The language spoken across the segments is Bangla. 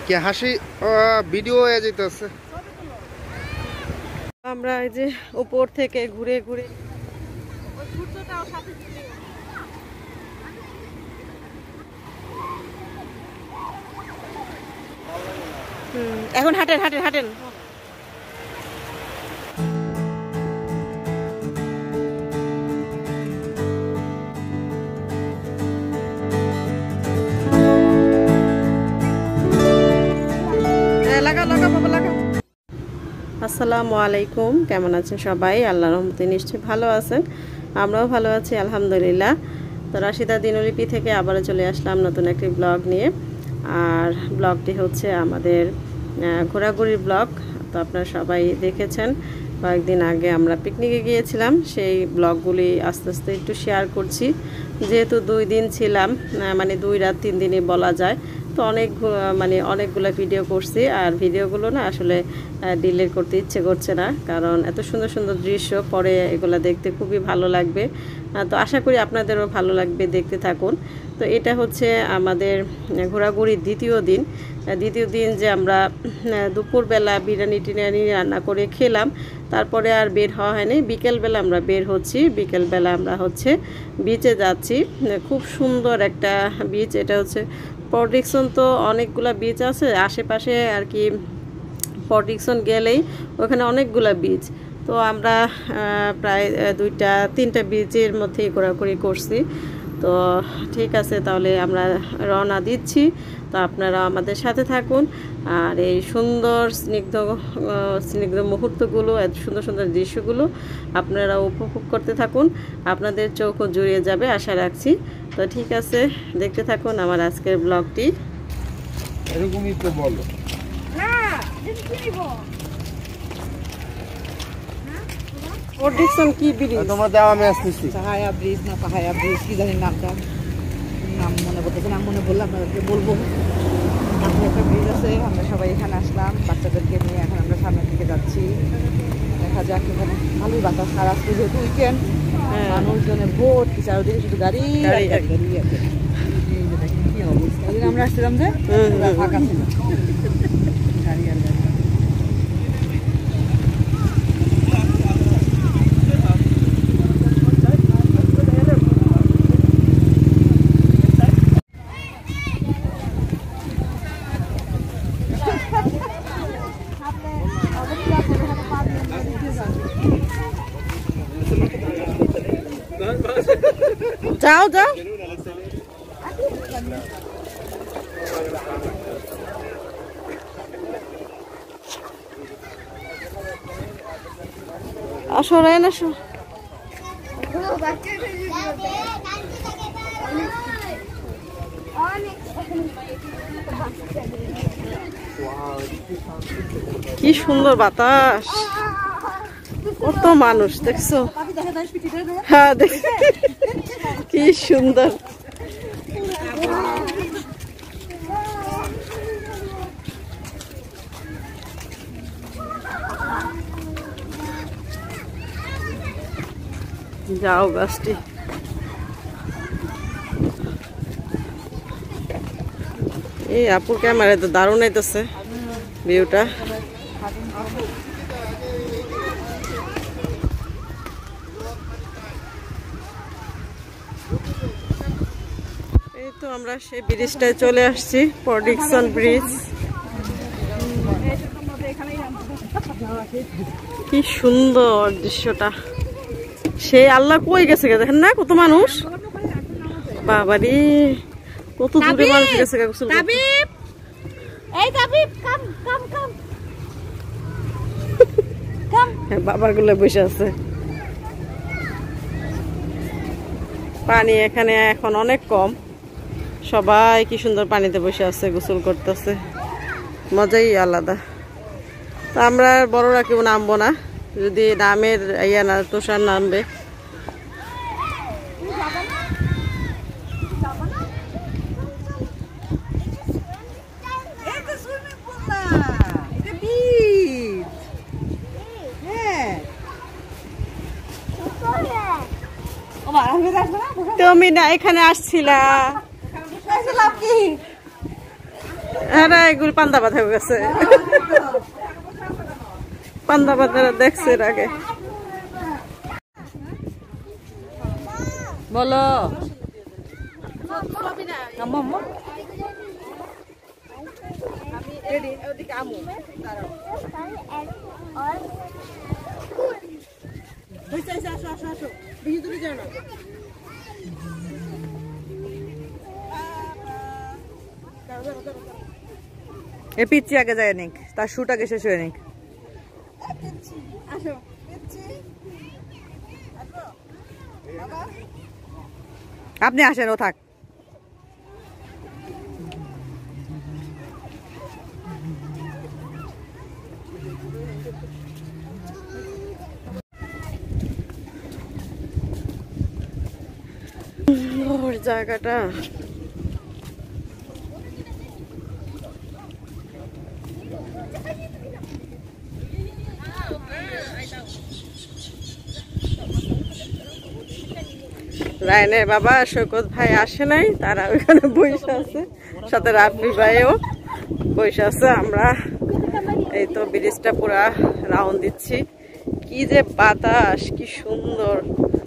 কি হাসি ভিডিও হয়ে যেতেছে। আমরা এই যে উপর থেকে ঘুরে ঘুরে এখন হাঁটেন হাঁটেন হাঁটেন। আসসালামু আলাইকুম, কেমন আছেন সবাই? আল্লাহর রহমতে নিশ্চয়ই ভালো আছেন, আমরাও ভালো আছি আলহামদুলিল্লাহ। তো রাশিদা দিনলিপি থেকে আবারও চলে আসলাম নতুন একটি ব্লগ নিয়ে। আর ব্লগটি হচ্ছে আমাদের ঘোরাঘুরির ব্লগ। তো আপনারা সবাই দেখেছেন, কয়েকদিন আগে আমরা পিকনিকে গিয়েছিলাম, সেই ব্লগগুলি আস্তে আস্তে একটু শেয়ার করছি। যেহেতু 2 দিন ছিলাম, মানে 2 রাত 3 দিনই বলা যায়, তো অনেকগুলো ভিডিও করছি। আর ভিডিওগুলো না আসলে ডিলিট করতে ইচ্ছে করছে না, কারণ এত সুন্দর সুন্দর দৃশ্য, পরে এগুলো দেখতে খুবই ভালো লাগবে। তো আশা করি আপনাদেরও ভালো লাগবে, দেখতে থাকুন। তো এটা হচ্ছে আমাদের ঘোরাঘুরির দ্বিতীয় দিন যে আমরা দুপুরবেলা বিরিয়ানি টিরিয়ানি রান্না করে খেলাম, তারপরে আর বের হওয়া হয়নি। বিকেলবেলা আমরা বের হচ্ছি, বিকেলবেলা আমরা হচ্ছে বিচে যাচ্ছি। খুব সুন্দর একটা বিচ, এটা হচ্ছে পট ডিকসন। তো অনেকগুলা বিচ আছে আশেপাশে আর কি, পট ডিকসন গেলেই ওখানে অনেকগুলা বিচ। তো আমরা প্রায় 2-3টা বিচের মধ্যে ঘোরাঘুরি করছি। তো ঠিক আছে, তাহলে আমরা রওনা দিচ্ছি। তো আপনারা আমাদের সাথে থাকুন, আর এই সুন্দর স্নিগ্ধ মুহূর্তগুলো, এত সুন্দর সুন্দর দৃশ্যগুলো আপনারা উপভোগ করতে থাকুন। আপনাদের চোখও জুড়িয়ে যাবে আশা রাখছি। তো ঠিক আছে, দেখতে থাকুন আমার আজকের ব্লগটি। এরকমই তো বলো না, কি ব্রিজ তোমার দেওয়া আমি আসতেছি, পাহায়া ব্রিজ না পাহায়া ব্রিজ, কি জানি নামটা, নাম মনে পড়তেছে, নাম মনে বললে আপনাদেরকে বলবো। একটা ব্রিজ আছে, আমরা সবাই এখানে আসলাম বাচ্চাদেরকে নিয়ে। এখন আমরা সামনের দিকে যাচ্ছি, দেখা যাক। এখানে ভালোই বাতাস, আর আজকে যেহেতু উইকেন্ড, মানুষজনে ভর্তি, চারদিকে শুধু গাড়ি আছে। কি অবস্থা, আমরা আসছিলাম যে ফাঁকা ছিল, গাড়ি আর গাড়ি। যাও যাও, আসো রায়ন আসো। কি সুন্দর বাতাস, কত মানুষ দেখছো? হ্যাঁ দেখ, কি সুন্দর। যাও গাছটি, এই আপুর ক্যামেরায় তো দারুণ আইতেছে ভিউটা। এই তো আমরা সেই ব্রিজটায় চলে আসছি, পট ডিকসন ব্রিজ। কি সুন্দর দৃশ্যটা, সেই আল্লাহ কই গেছে, দেখেন না কত মানুষ, বাবারি কত দূরে মানুষ গেছে। বাবার গুলো বসে আছে, পানি এখানে এখন অনেক কম, সবাই কি সুন্দর পানিতে বসে আছে, গোসল করতেছে, মজাই আলাদা। তো আমরা বড়রা কেউ নামবো না, যদি নামের না তুষার নামবে। তুমি না এখানে আসছিলা, হ্যাঁ এগুলো পান্তা ভাত হয়ে গেছে, পান্তা ভাতের দেখছে এর আগে। বলো এ পিচ্ছি আগে যায় নিক, তার শুট আগে শেষ হয়ে নিক। আপনি আসেন, ও থাক। জায়গাটা রায়নের বাবা সৈকত ভাই আসে নাই, তারা ওইখানে বসে আছে, সাথে রাফি ভাইও বসে আছে। আমরা এই তো ব্রিজটা পুরা রাউন্ড দিচ্ছি। কি যে বাতাস, কি সুন্দর,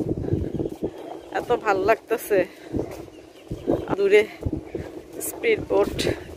এত ভালো লাগতেছে। দূরে স্পিড বোট,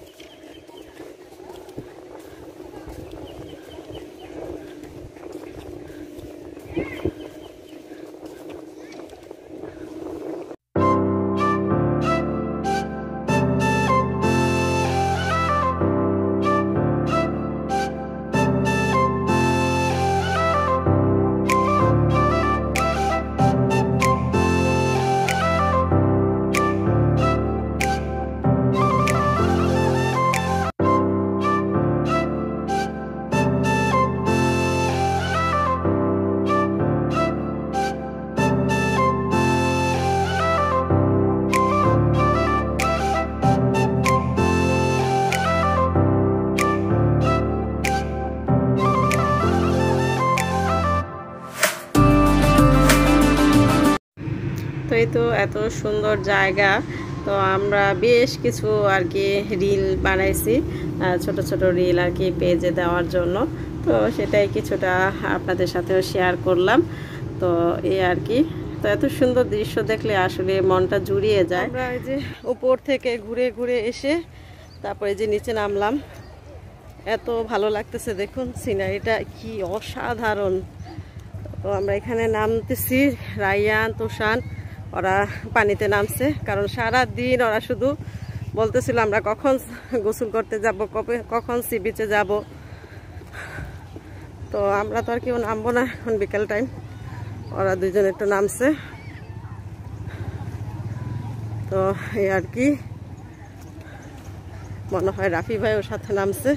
তো এই তো এত সুন্দর জায়গা। তো আমরা বেশ কিছু আর কি রিল বানাইছি, ছোট ছোট রিল আর কি পেজে দেওয়ার জন্য। তো সেটাই কিছুটা আপনাদের সাথেও শেয়ার করলাম। তো এই আর কি, তো এত সুন্দর দৃশ্য দেখলে আসলে মনটা জুড়িয়ে যায়। আমরা এই যে উপর থেকে ঘুরে ঘুরে এসে তারপরে যে নিচে নামলাম, এত ভালো লাগতেছে। দেখুন সিনারিটা কি অসাধারণ। তো আমরা এখানে নামতেছি, রায়ান তোষান ওরা পানিতে নামছে, কারণ সারা দিন ওরা শুধু বলতেছিল আমরা কখন গোসল করতে যাব, কখন সি বিচে যাব। তো আমরা তো আর কেউ নামবো না, এখন বিকেল টাইম, ওরা দুজন একটু নামছে। তো এই আর কি, মনে হয় রাফি ভাই ওর সাথে নামছে।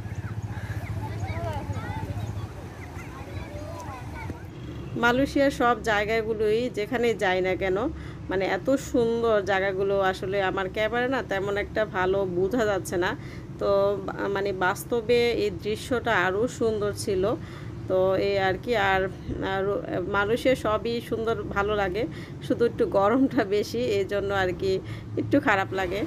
মালয়েশিয়ার সব জায়গাগুলোই যেখানে যাই না কেন, মানে এত সুন্দর জায়গাগুলো আসলে আমার ক্যামেরা না তেমন একটা ভালো বোঝা যাচ্ছে না। তো মানে বাস্তবে এই দৃশ্যটা আরও সুন্দর ছিল। তো এই আর কি, আর মালয়েশিয়ার সবই সুন্দর ভালো লাগে, শুধু একটু গরমটা বেশি, এই জন্য আর কি একটু খারাপ লাগে।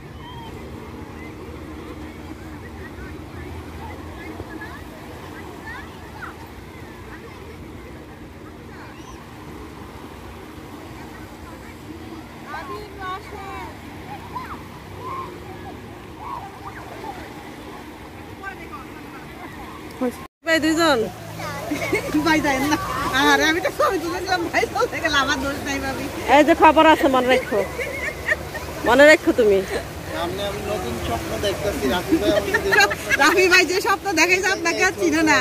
ভাই দুইজন ভাই যায় না, আর আমি তো ছবি তুলেছিলাম, ভাই চলতে গেলে আমার দোষ নাই ভাবি। এই যে খবর আছে, মনে রাখো, মনে রাখো তুমি। রাফি ভাই যে স্বপ্ন দেখাইছে আপনাকে আর চিনো না।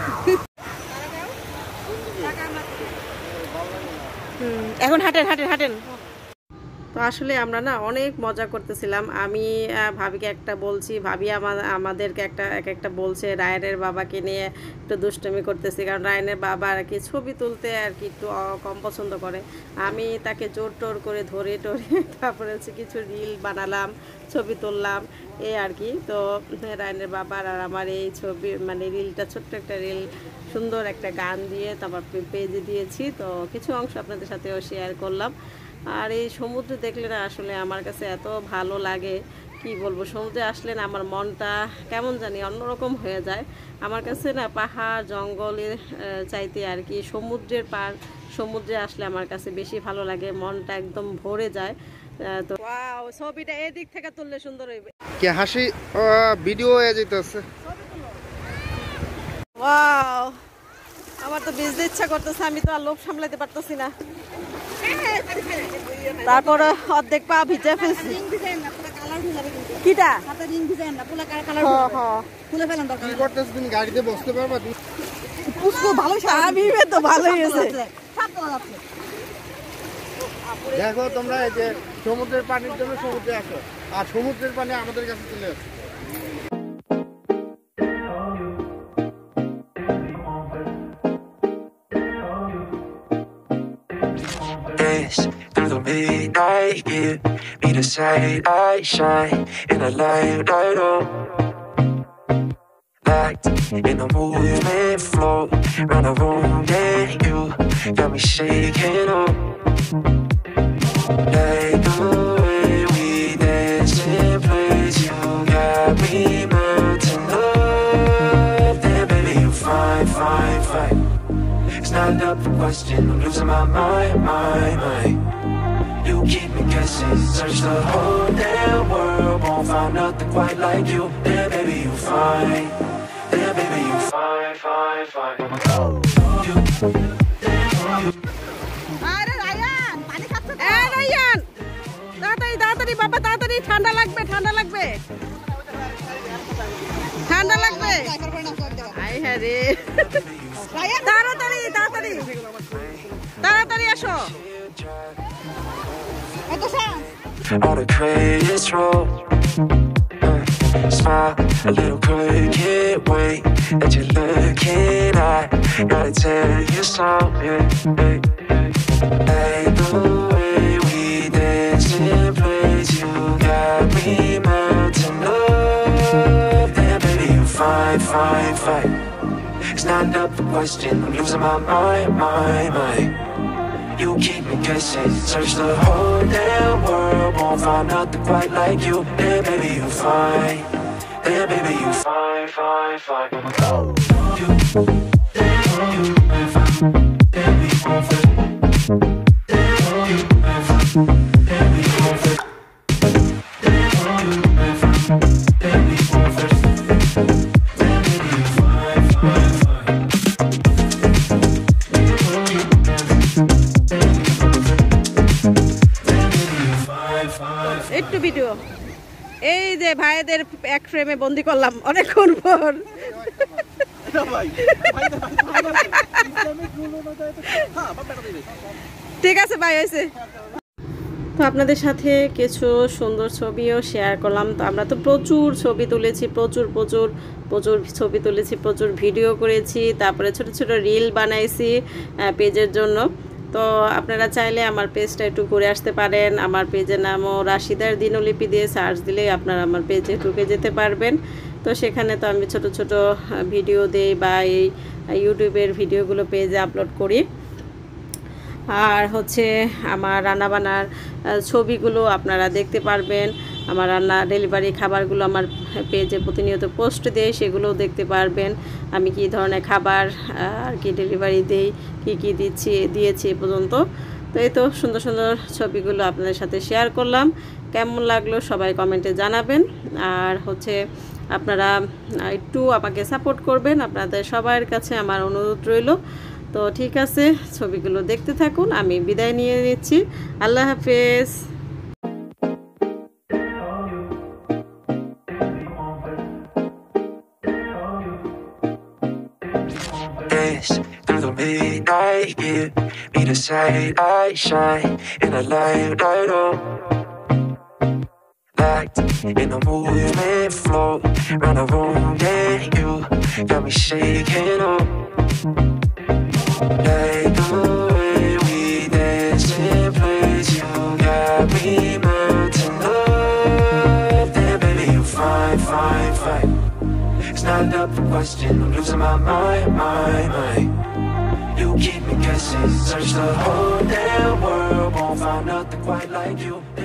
এখন হাঁটেন হাঁটেন হাঁটেন। তো আসলে আমরা না অনেক মজা করতেছিলাম। আমি ভাবিকে একটা বলছি, ভাবি আমাদেরকে একটা বলছে। রায়নের বাবাকে নিয়ে একটু দুষ্টুমি করতেছি, কারণ রায়নের বাবা আর কি ছবি তুলতে আর কি একটু কম পছন্দ করে। আমি তাকে জোর টোর করে ধরে টরে তারপরে হচ্ছে কিছু রিল বানালাম, ছবি তুললাম, এই আর কি। তো রায়নের বাবার আর আমার এই ছবি মানে রিলটা, ছোট্ট একটা রিল, সুন্দর একটা গান দিয়ে তারপর পেজে দিয়েছি। তো কিছু অংশ আপনাদের সাথেও শেয়ার করলাম। আর এই সমুদ্র দেখলে না আসলে আমার কাছে এত ভালো লাগে। কি বলবো, সমুদ্রে আসলে না আমার মনটা কেমন জানি অন্যরকম হয়ে যায়। আমার কাছে না পাহাড় জঙ্গলের চাইতে আর কি সমুদ্রে আসলে আমার কাছে বেশি ভালো লাগে, মনটা একদম ভরে যায়। তো ওয়াও, ছবিটা এই দিক থেকে তুললে সুন্দর হইবে। কি হাসি ভিডিও হয়ে যেতেছে। ওয়াও, আমার তো ভিজতে ইচ্ছা করতেছে, আমি তো আর লোভ সামলাতে পারতেছি না। তারপরে অর্ধেক পা ভিজে ফেলছি। কিটা কি করতেছ তুমি? গাড়িতে বসতে পারবা? আমি তো ভালোই আছে। দেখো তোমরা এই যে সমুদ্রের পানির জন্য সমুদ্রে আসো, আর সমুদ্রের পানি আমাদের কাছে চলে আসে। Through the midnight, give me the sight I shine in the light, light up. Locked in the movement, flow round the room, yeah, you got me shaking up. Like the way we dance in place, you got me melting up. Then baby, you fine, fine, fine. It's not up for question, I'm losing my mind. You keep me guessing, search the whole damn world, won't find nothing quite like you. Then baby, you fine. Then baby, you fine, fine, fine. তাড়াতাড়ি বাবা, তাড়াতাড়ি, ঠান্ডা লাগবে। তাড়াতাড়ি আসো। All the credits roll. Smile a little crooked way that you're looking. I gotta tell you something. Like the way we dance in place, you got me melting up. Then baby, you fine, fine, fine. It's not up for question, I'm losing my mind. You keep me guessing, search the whole damn world, won't find nothing quite like you. Then baby, you fine. Then baby, you fine, fine, fine. একটু ভিডিও, এই যে ভাইদের এক ফ্রেমে বন্দি করলাম অনেকক্ষণ পর। ঠিক আছে ভাই, হয়েছে। তো আপনাদের সাথে কিছু সুন্দর ছবিও শেয়ার করলাম। তো আমরা তো প্রচুর ছবি তুলেছি, প্রচুর ছবি তুলেছি, প্রচুর ভিডিও করেছি, তারপরে ছোট ছোট রিল বানাইছি পেজের জন্য। তো আপনারা চাইলে আমার পেজটা একটু ঘুরে আসতে পারেন। আমার পেজের নামও রাশিদার দিনলিপি দিয়ে সার্চ দিলে আপনারা আমার পেজে ঢুকে যেতে পারবেন। তো সেখানে তো আমি ছোট ছোট ভিডিও দেই বা এই ইউটিউবের ভিডিওগুলো পেজে আপলোড করি। আর হচ্ছে আমার রান্নাবান্নার ছবিগুলো আপনারা দেখতে পারবেন। আমার রান্না ডেলিভারি খাবারগুলো আমার পেজে প্রতিনিয়ত পোস্ট দেয়, সেগুলোও দেখতে পারবেন। আমি কি ধরনের খাবার আর কি ডেলিভারি দেই, কি দিয়েছি এ পর্যন্ত। তো এই তো সুন্দর সুন্দর ছবিগুলো আপনাদের সাথে শেয়ার করলাম। কেমন লাগলো সবাই কমেন্টে জানাবেন। আর হচ্ছে আপনারা একটু আমাকে সাপোর্ট করবেন, আপনাদের সবার কাছে আমার অনুরোধ রইল। তো ঠিক আছে, ছবিগুলো দেখতে থাকুন, আমি বিদায় নিয়ে নিচ্ছি। আল্লাহ হাফেজ। Through the midnight, give me the sight I shine in the light, light up. Locked in the movement, flow round the room, yeah, you got me shaking up. Like the way we dance in place, you got me melting up. Then baby, you fine, fine, fine. It's not up for question, I'm losing my mind. You keep me guessing, search the whole damn world, won't find nothing quite like you.